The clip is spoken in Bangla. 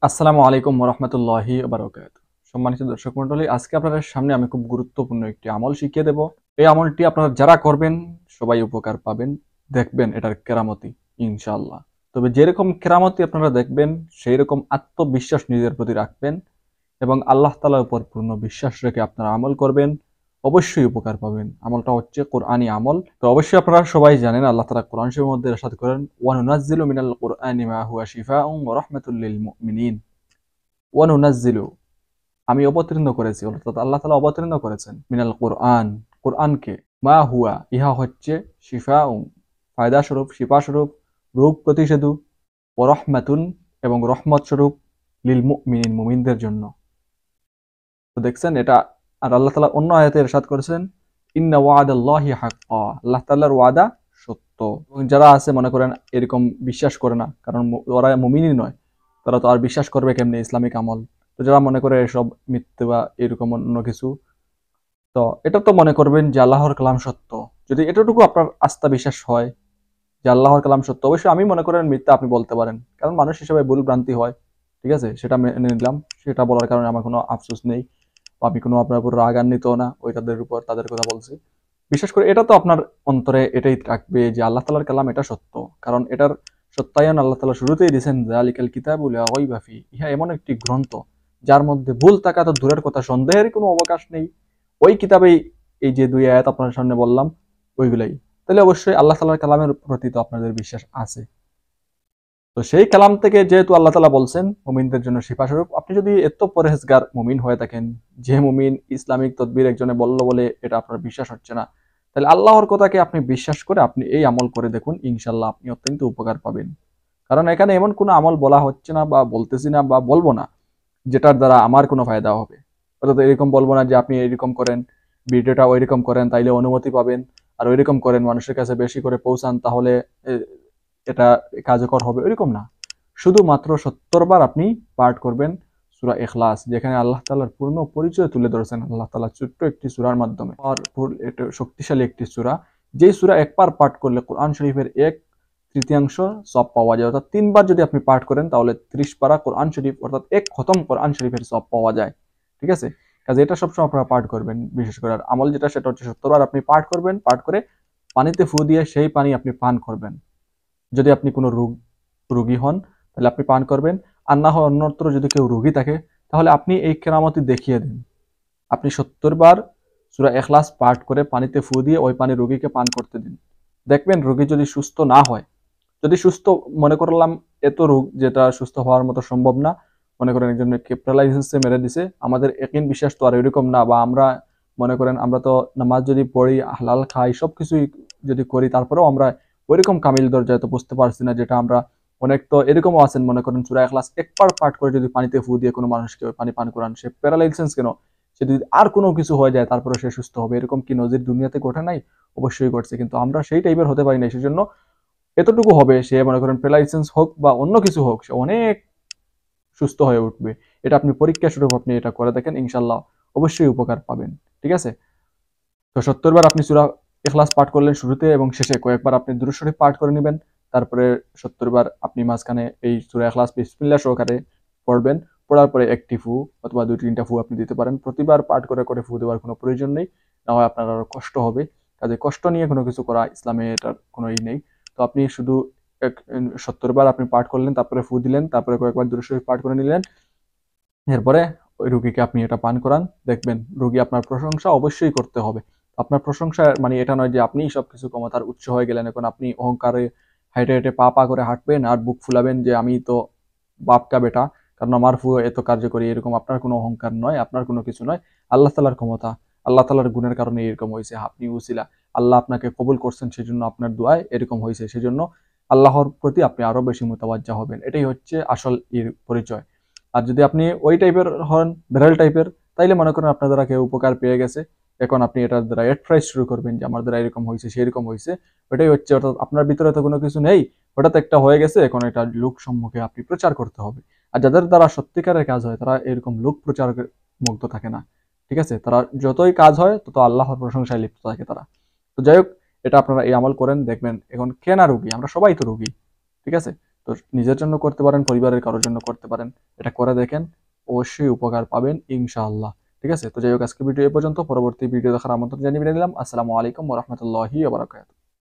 আসসালামু আলাইকুম ওরহমতুল্লাহি বারাকাতুহু। সম্মানিত দর্শক মণ্ডলী, আজকে আপনাদের সামনে আমি খুব গুরুত্বপূর্ণ একটি আমল শিখিয়ে দেব। এই আমলটি আপনারা যারা করবেন সবাই উপকার পাবেন, দেখবেন এটার কেরামতি ইনশাআল্লাহ। তবে যেরকম কেরামতি আপনারা দেখবেন সেই রকম আত্মবিশ্বাস নিজের প্রতি রাখবেন এবং আল্লাহ তাআলার উপর পূর্ণ বিশ্বাস রেখে আপনারা আমল করবেন, অবশ্যই উপকার পাবেন। আমলটা হচ্ছে কোরআনী আমল। তো অবশ্যই আপনারা সবাই জানেন আল্লাহ তাআলা কোরআন শরীফের মধ্যে ইরশাদ করেন, ওয়া নুনাজ্জিলু মিনাল কুরআনি মা হুয়া শিফাউন ওয়া রাহমাতুল লিল মুমিনিন। ওয়ানুনাজ্জিলু, আমি অবতীর্ণ করেছি, অর্থাৎ আল্লাহ তাআলা অবতীর্ণ করেছেন, মিনাল কোরআন, কোরআনকে, মা হুয়া, ইহা হচ্ছে, শিফাউন, ফায়দা স্বরূপ, শিফা স্বরূপ, রোগ প্রতিষেধু, ও রহমাতুন, এবং রহমত স্বরূপ, লিল মুমিনিন, মুমিনদের জন্য। তো দেখছেন এটা। আর আল্লাহ তাআলা অন্য আয়াতে ইরশাদ করেছেন, ইন্না ওয়াদাল্লাহি হাক্কা, আল্লাহ তাআলার ওয়াদা সত্য। এবং যারা আছে মনে করেন এরকম বিশ্বাস করে না, কারণ ওরা মুমিনই নয়, তারা তো আর বিশ্বাস করবে কেমনে ইসলামিক আমল। তো যারা মনে করে এসব মিথ্যে বা এরকম অন্য কিছু, তো এটা তো মনে করবেন যে আল্লাহর কালাম সত্য। যদি এতটুকু আপনার আস্থা বিশ্বাস হয় যে আল্লাহর কালাম সত্য, অবশ্যই আমি মনে করেন মিথ্যা আপনি বলতে পারেন, কারণ মানুষ হিসেবে ভুল ভ্রান্তি হয়। ঠিক আছে, সেটা মেনে নিলাম। সেটা বলার কারণে আমার কোনো আফসোস নেই, বা আমি কোনো আপনার উপর রাগান্বিত না, ওই তাদের উপর তাদের কথা বলছি। বিশেষ করে এটা তো আপনার অন্তরে এটাই থাকবে যে আল্লাহ তাআলার কালাম এটা সত্য, কারণ এটার সত্যায়ন আল্লাহ তাআলা শুরুতেই দিয়েছেন, যালিকাল কিতাবু লা রাইবা ফি, ইহা এমন একটি গ্রন্থ যার মধ্যে ভুল থাকা তো দূরের কথা, সন্দেহের কোনো অবকাশ নেই। ওই কিতাবেই এই যে দুই আয়াত আপনার সামনে বললাম, ওইগুলাই। তাহলে অবশ্যই আল্লাহ তাআলার কালামের প্রতি তো আপনাদের বিশ্বাস আছে। তো সেই কালাম থেকে যেহেতু আল্লাহ তাআলা বলছেন মুমিনদের জন্য শিফা স্বরূপ, আপনি যদি এত পরহেজগার মুমিন হয়ে থাকেন, যে মুমিন ইসলামিক তদবির একজনে বলল বলে এটা আপনার বিশ্বাস হচ্ছে না, তাহলে আল্লাহর কথাকে আপনি বিশ্বাস করে আপনি এই আমল করে দেখুন, ইনশাল্লাহ আপনি অত্যন্ত উপকার পাবেন। কারণ এখানে এমন কোনো আমল বলা হচ্ছে না বা বলতেছি না বা বলবো না যেটার দ্বারা আমার কোনো ফায়দা হবে। অর্থাৎ এরকম বলবো না যে আপনি এরকম করেন, ভিডিওটা ওইরকম করেন তাইলে অনুমতি পাবেন, আর ওইরকম করেন মানুষের কাছে বেশি করে পৌঁছান তাহলে এটা কার্যকর হবে, ওইরকম না। শুধুমাত্র ৭০ বার আপনি পাঠ করবেন সূরা ইখলাস, যেখানে আল্লাহ তাআলার পূর্ণ পরিচয় তুলে ধরেছেন আল্লাহ তাআলা ছোট্ট একটি সূরার মাধ্যমে। আর এটা শক্তিশালী একটি সূরা, যেই সূরা একবার পাঠ করলে কোরআন শরীফের 1/3 সওয়াব পাওয়া যায়। অর্থাৎ ৩ বার যদি আপনি পাঠ করেন তাহলে ৩০ পারা কোরআন শরীফ, অর্থাৎ এক খতম কোরআন শরীফের সওয়াব পাওয়া যায়। ঠিক আছে? কাজে এটা সবসময় আপনারা পাঠ করবেন। বিশেষ করে আর আমল যেটা সেটা হচ্ছে ৭০ বার আপনি পাঠ করবেন, পাঠ করে পানিতে ফু দিয়ে সেই পানি আপনি পান করবেন। যদি আপনি কোনো রোগী হন তাহলে আপনি পান করবেন। আর না হয় অন্যত্র যদি কেউ রোগী থাকে তাহলে আপনি এই কেরামতি দেখিয়ে দিন। আপনি ৭০ বার সূরা ইখলাস পাঠ করে পানিতে ফু দিয়ে ওই পানি রোগীকে পান করতে দিন। দেখবেন রোগী যদি সুস্থ না হয়, যদি সুস্থ মনে করলাম এত রোগ যেটা সুস্থ হওয়ার মতো সম্ভব না, মনে করেন একজনকে প্যারালাইসিসে মেরে দিছে, আমাদের ইয়াকিন বিশ্বাস তো আর এরকম না, বা আমরা মনে করেন আমরা তো নামাজ যদি পড়ি, হালাল খাই, সবকিছুই যদি করি, তারপরেও আমরা ওইরকম কামিল দরজায় তো বুঝতে পারছি না, যেটা আমরা অনেক তো এরকমও আছেন মনে করেন সূরা ইখলাস একবার পাঠ করে যদি পানিতে ফু দিয়ে কোনো মানুষকে ওই পানি পান করান, সে প্যারালাইসিস কেন, সে যদি আর কোনো কিছু হয়ে যায় তারপরে সে সুস্থ হবে, এরকম কি নজির দুনিয়াতে ঘটে নাই? অবশ্যই ঘটছে, কিন্তু আমরা সেই টাইপের হতে পারি না। সেজন্য এতটুকু হবে, সে মনে করেন প্যারালাইসিস হোক বা অন্য কিছু হোক, সে অনেক সুস্থ হয়ে উঠবে। এটা আপনি পরীক্ষা স্বরূপ আপনি এটা করে দেখেন, ইনশাল্লাহ অবশ্যই উপকার পাবেন। ঠিক আছে? তো ৭০ বার আপনি সূরা ইখলাস পাঠ করলেন শুরুতে এবং শেষে, কয়েকবার আপনি দুরূদ শরীফ পাঠ করে নেবেন। তারপরে ৭০ বার আপনি মাঝখানে এই সূরা ইখলাস বিসমিল্লাহ সহকারে পড়বেন। পড়ার পরে একটি ফু অথবা ২-৩টা ফু আপনি দিতে পারেন। প্রতিবার পাঠ করে করে ফু দেওয়ার কোনো প্রয়োজন নেই, না হয় আপনার আরো কষ্ট হবে। কাজে কষ্ট নিয়ে কোনো কিছু করা ইসলামে এটার কোনো নেই। তো আপনি শুধু ৭০ বার আপনি পাঠ করলেন, তারপরে ফু দিলেন, তারপরে কয়েকবার দুরূদ শরীফ পাঠ করে নিলেন। এরপরে ওই রোগীকে আপনি এটা পান করান, দেখবেন রোগী আপনার প্রশংসা অবশ্যই করতে হবে। আপনার প্রশংসা মানে এটা নয় যে আপনিই সবকিছু ক্ষমতার উৎস হয়ে গেলেন, এখন আপনি অহংকারে হেঁটে হেঁটে পা পা করে হাঁটবেন আর বুক ফুলাবেন যে আমি তো বাপ কা বেটা, কারণ আমার ফু এত কার্যকরী, এরকম আপনার কোনো অহংকার নয়, আপনার কোনো কিছু নয়। আল্লাহ তাআলার ক্ষমতা, আল্লাহ তাআলার গুণের কারণে এরকম হয়েছে, আপনি উসিলা, আল্লাহ আপনাকে কবুল করছেন, সেজন্য আপনার দোয়ায় এরকম হয়েছে। সেজন্য আল্লাহর প্রতি আপনি আরো বেশি মুতাওয়াজ্জা হবেন, এটাই হচ্ছে আসল এর পরিচয়। আর যদি আপনি ওই টাইপের হন, বেড়াল টাইপের, তাইলে মনে করেন আপনার দ্বারা কেউ উপকার পেয়ে গেছে, এখন আপনি এটার দ্বারা অ্যাডভার্টাইজ শুরু করবেন যে আমার দ্বারা এরকম হয়েছে সেরকম হয়েছে। ওইটাই হচ্ছে, অর্থাৎ আপনার ভিতরে তো কোনো কিছু নেই, হঠাৎ একটা হয়ে গেছে, এখন এটা লোক সম্মুখে আপনি প্রচার করতে হবে। আর যাদের দ্বারা সত্যিকারের কাজ হয় তারা এরকম লোক প্রচারের মুগ্ধ থাকে না। ঠিক আছে? তারা যতই কাজ হয় তত আল্লাহর প্রশংসায় লিপ্ত থাকে তারা। তো যাই হোক, এটা আপনারা এই আমল করেন, দেখবেন এখন কে না রোগী, আমরা সবাই তো রোগী। ঠিক আছে? তো নিজের জন্য করতে পারেন, পরিবারের কারোর জন্য করতে পারেন। এটা করে দেখেন, অবশ্যই উপকার পাবেন ইনশাআল্লাহ। ঠিক আছে? তো যাই হোক, আজকে ভিডিও এ পর্যন্ত। পরবর্তী ভিডিও দেখার আমন্ত্রণ জানিয়ে দিলাম। আসসালামু আলাইকুম ওয়া রাহমাতুল্লাহি ওয়া বারাকাতুহু।